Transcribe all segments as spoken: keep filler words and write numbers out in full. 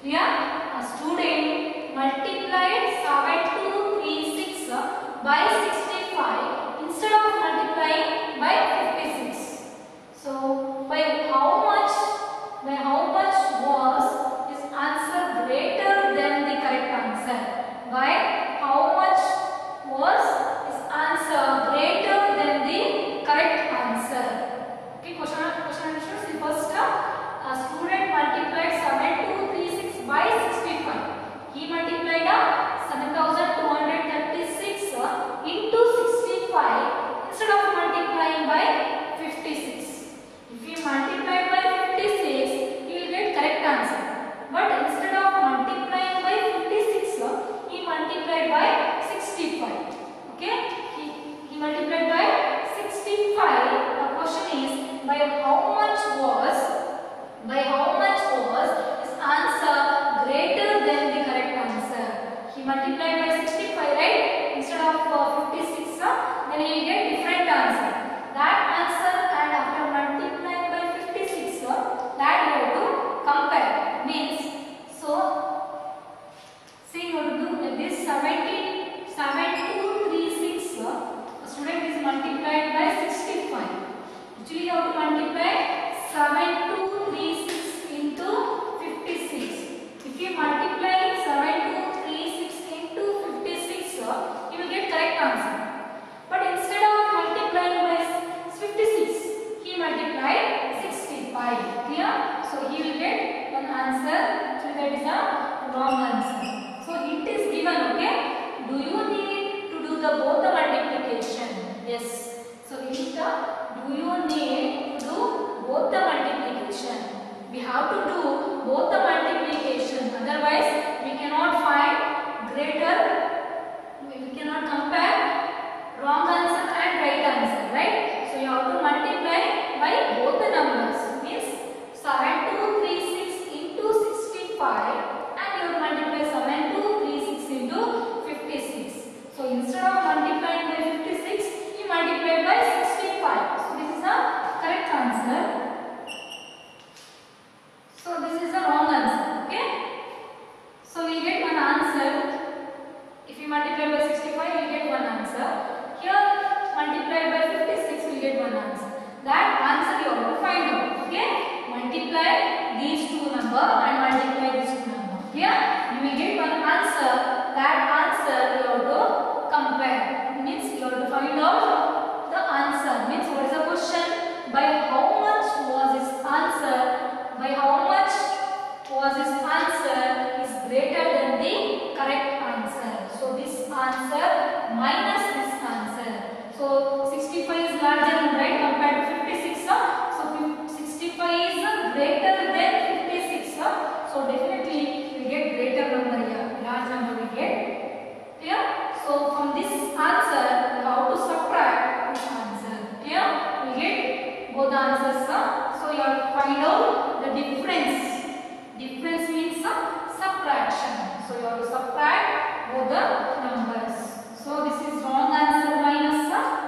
Here a student multiplied seven two three six by sixty-five instead of multiplying by fifty-six. So by how much by how much was his answer greater than the correct answer? By how much was his answer greater than the correct answer? Okay, question question answer. See, first a student multiplied seven two three six by sixty-five. He multiplied uh, seven thousand two hundred thirty-six uh, into sixty-five instead of multiplying by fifty-six. If he multiplied by fifty-six, he will get correct answer. But instead of multiplying by fifty-six, uh, he multiplied by sixty-five. Okay? He, he multiplied by sixty-five. The question is, by how much was by how much was his answer greater than the correct answer? He multiplied by sixty-five, right? Instead of uh, fifty-six, uh, then he will get different answer. That answer and after multiplying by fifty-six, uh, that you have to compare. Means, so, see, you have to do like this. seventeen, seven two three six, uh, a student is multiplied by sixty-five. Actually, you have to multiply seven two three six into fifty-six. If you multiply seven two three six into fifty-six, uh, you will get correct answer. But instead of multiplying by fifty-six, he multiplied sixty-five. Clear? So he will get one answer. So that is a wrong answer. So it is given. Okay. Do you need to do the both the multiplication? Yes. So it is the do you need to do both the multiplication? We have to do both the multiplication. Otherwise, we cannot find greater. We cannot compare wrong answer and right answer, right? So you have to multiply by both the numbers. Means seven two three six into sixty-five, and you have to multiply seven two three six into fifty-six. So instead of multiplying by fifty-six, you multiply by sixty-five. So this is the correct answer. So this is the wrong answer. Okay. So we get one answer. If you multiply by sixty-five, you get one answer. Here multiplied by fifty-six, we get one answer. That answer you have to find out. Okay. Multiply these two number and multiply these two number. Here you will get one answer. That answer you have to compare. It means you have to find out the answer. Means what is the question? By how much was his answer? By how much was his answer is greater than the correct answer? So this answer minus this answer. So sixty-five is larger than, right, compared to fifty-six. So sixty-five is greater than fifty-six. So definitely we get greater number here. Large number we get. Clear? So from this answer, we have to subtract this answer. Clear? We get both the answers. So you have to find out the difference. Difference means subtraction. So you have to subtract both the numbers. So this is wrong answer minus.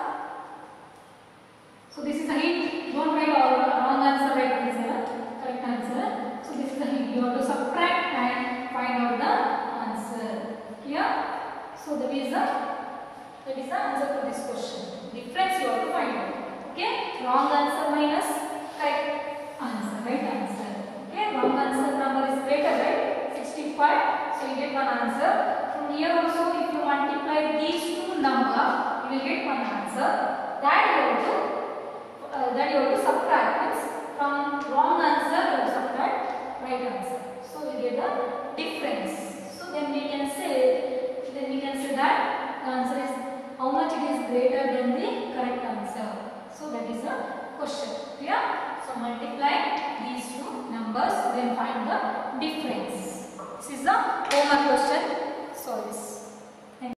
So this is a hint. Don't write all wrong answer, right answer, correct answer. So this is a hint. You have to subtract and find out the answer. Here. So that is the that is the answer to this question. Difference you have to find out. Okay. Wrong answer minus correct answer, right answer. Okay. Wrong answer number is greater, right? sixty-five. So you get one answer. From here also, if you multiply these two number, you will get one answer. That you have to uh, that you have to subtract. Means from wrong answer you have to subtract right answer. So we get a difference. So then we can say then we can say that the answer is how much it is greater than the correct answer. So that is a question. Clear? So multiply these two numbers, then find the difference. This is the homework question.